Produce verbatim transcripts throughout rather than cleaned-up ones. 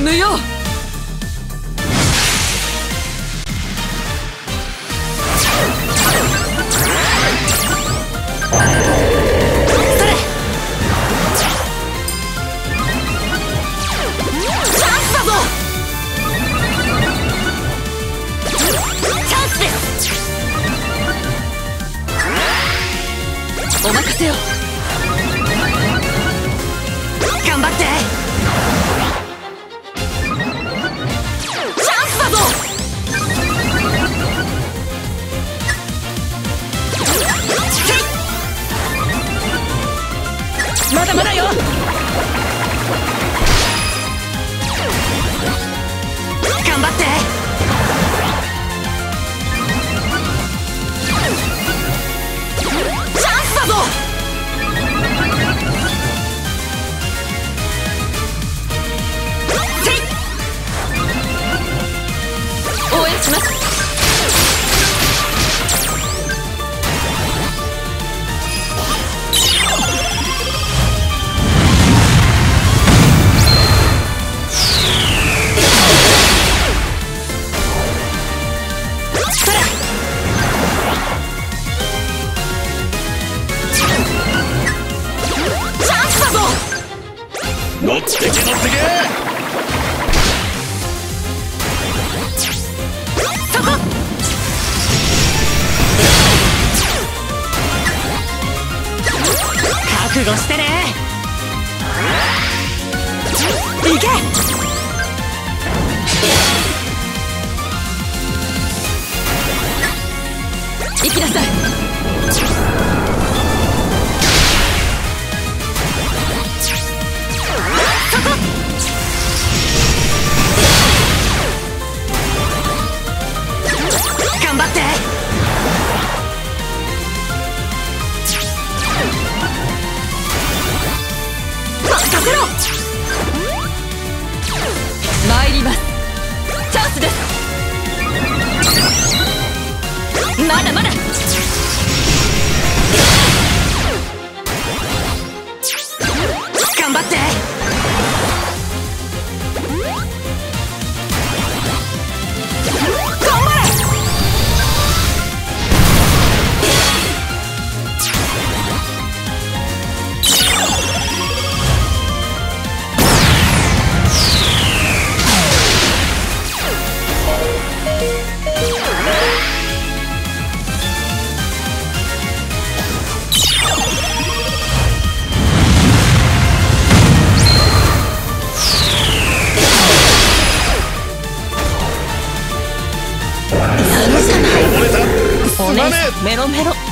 ぬよう。それ。チャンスだぞ。チャンスです。お任せよ。頑張って。チャンスだぞ。まだまだよ。頑張って。チャンスだぞ。応援します。 乗ってけ乗ってけ。 そこ。覚悟してね。いけ。行きなさい。頑張って。任せろ。参ります。チャンスです。まだまだ。頑張って。頑張れ。おねえメロメロ。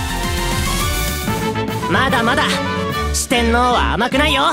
まだまだ四天王は甘くないよ。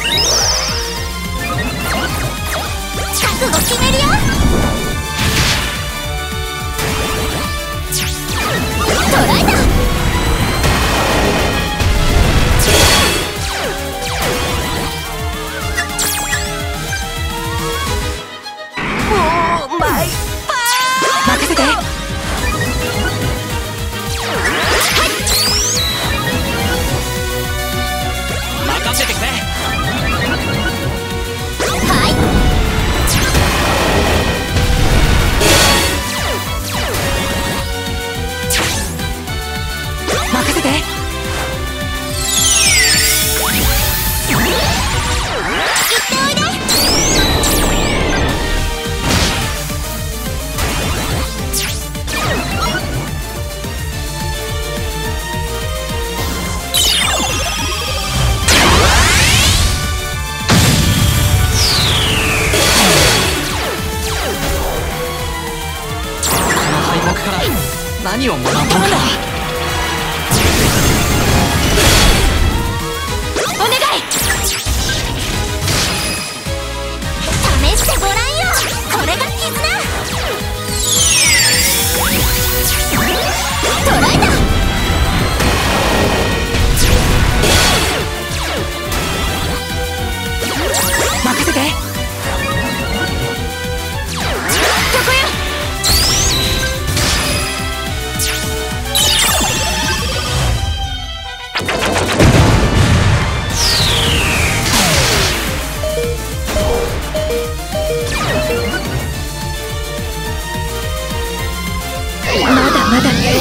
覚悟決めるよ。トライだ。 おーマイパー任せて。任せてくれ。 はい。 任せて。 行っておいで。 何を学んだんだ。 お願い。試してごらんよ。これが絆。トライだ。 任せて。 ここよ。 まだまだね。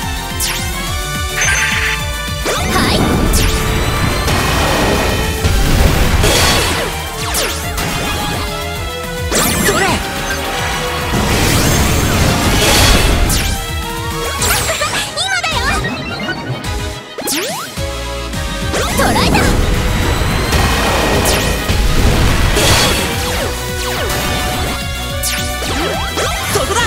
はい。 それ。 今だよ。トライだ。 そこだ。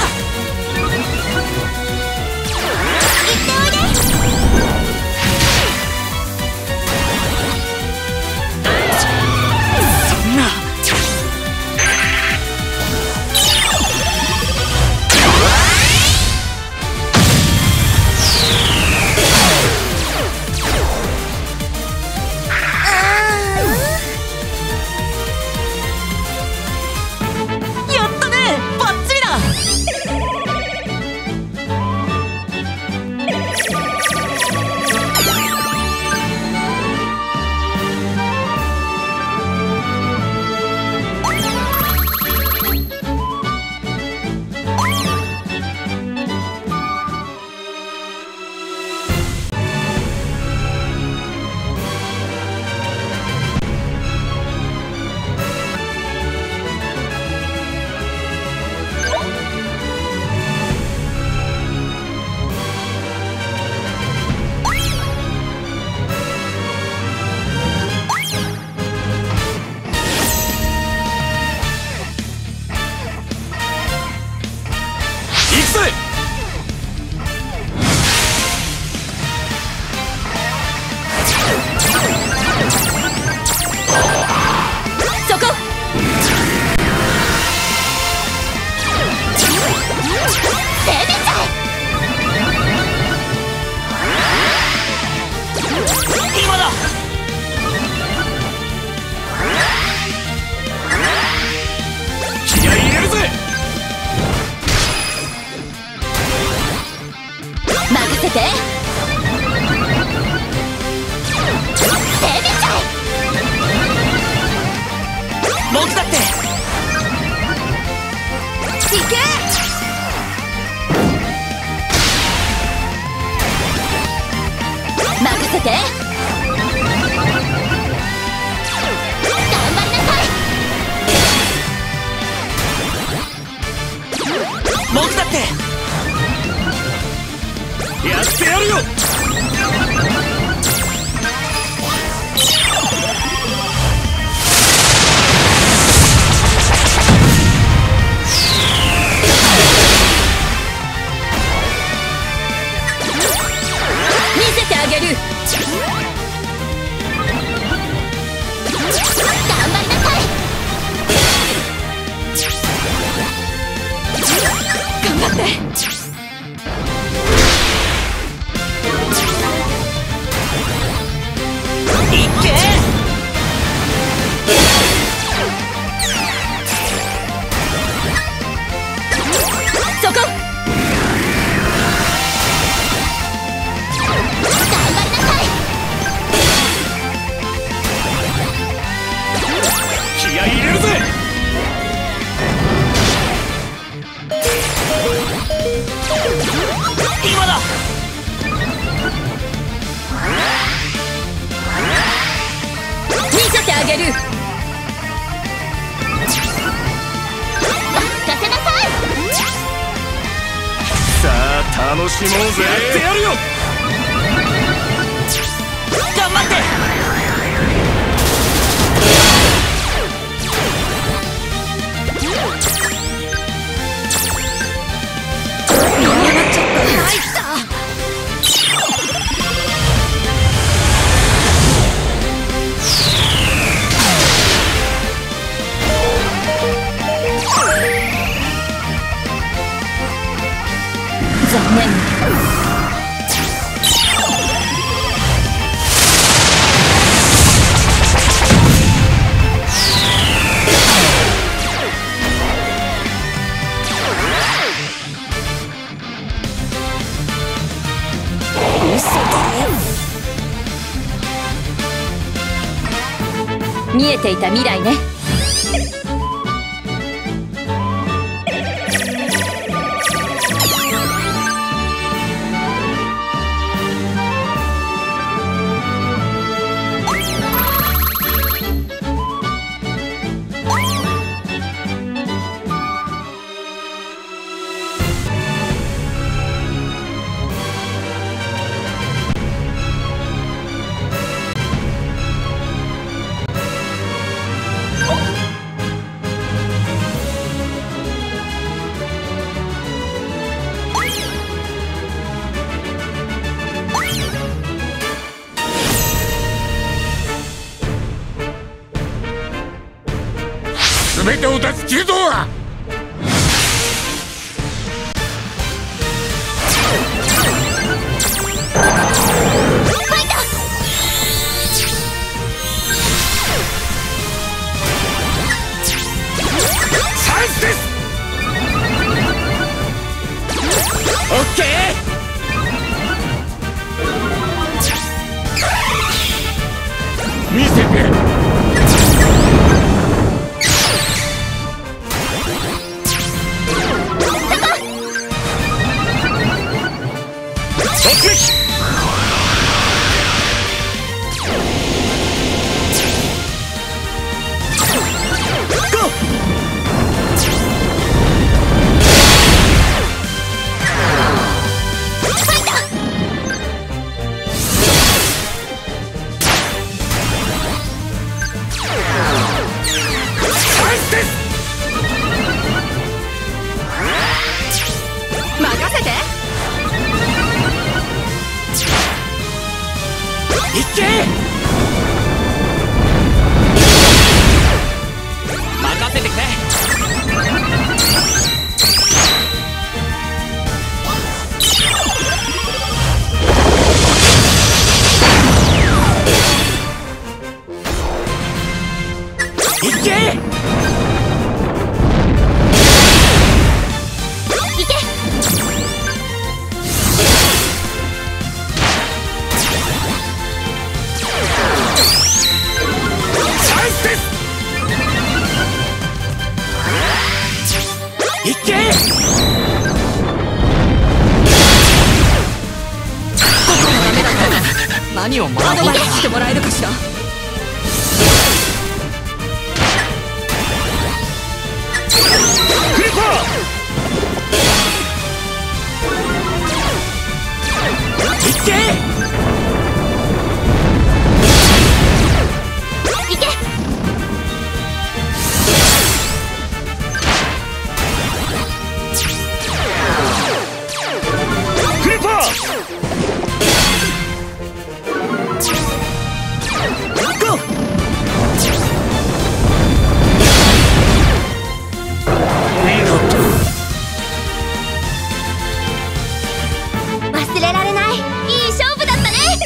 やってやるよ。見せてあげる。 げる。 任せなさい。 さあ楽しもうぜ。 やってやるよ。頑張って。見上がっちゃった。入った。残念。見えていた未来ね。 全てを出し切るぞ。チャンスです。オッケー。見せて。何をアドバイスしてもらえるかしら。クリッパーいけいけ。クリッパー忘れられないいい勝負だったね。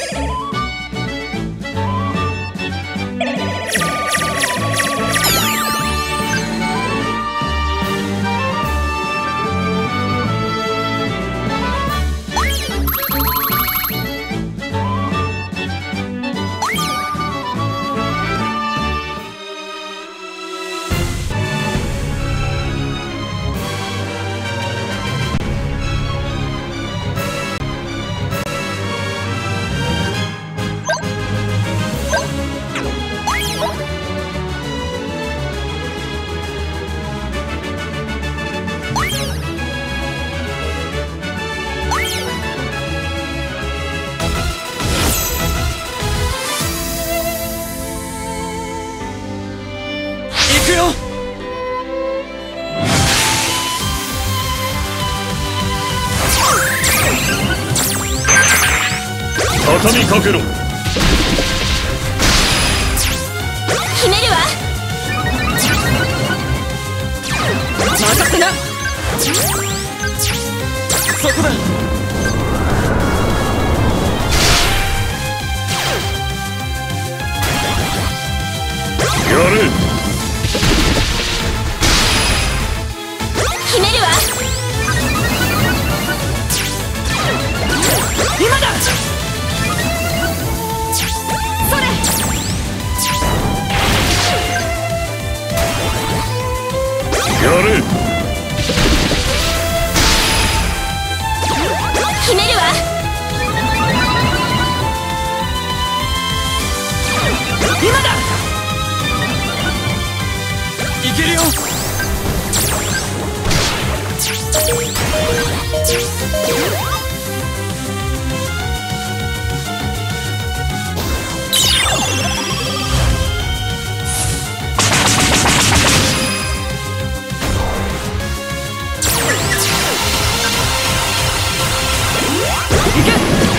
みかけろ。 決めるわ。 任せな。そこだ。やれ。 決めるわ。 今だ。 それ。 やれ。 決めるわ。 今だ。いけるよ。いけ。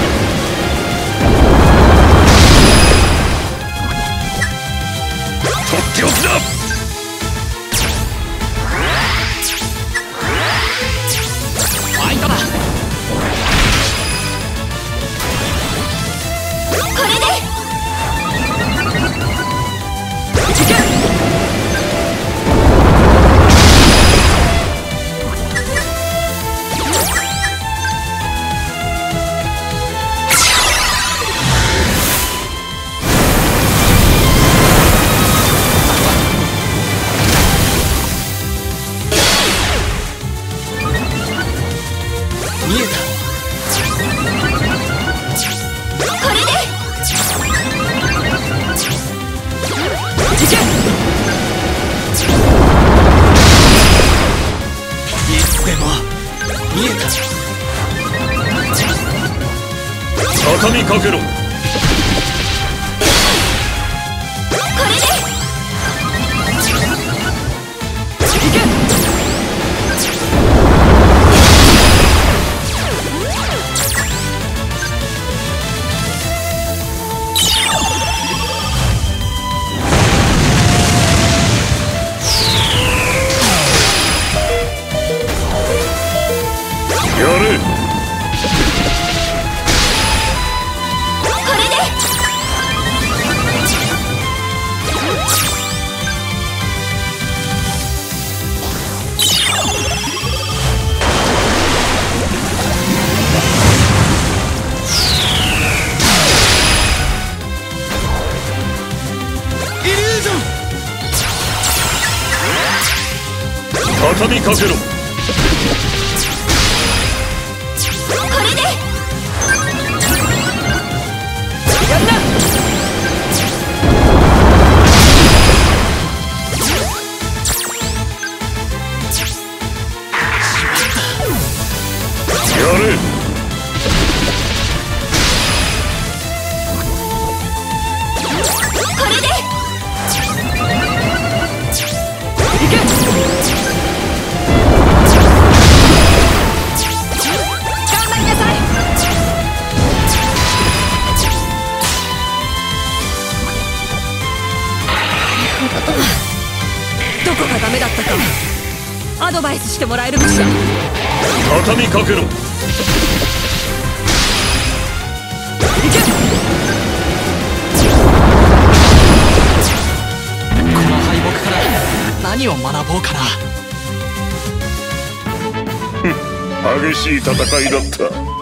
とっておきだ。ファイトだ。 これで。 いけ。見えた。 これで。 いけ。いつでも見えた。畳みかけろ。 これで。 いけ。やれ。 これで。 イリュージョン。畳みかけろ。 これで。 やんな。やれ。 これで。 いけ。 頑張りなさい。 どこがダメだったかアドバイスしてもらえるかしら。畳みかけろ。いけ。この敗北から何を学ぼうかな。 激しい戦いだった。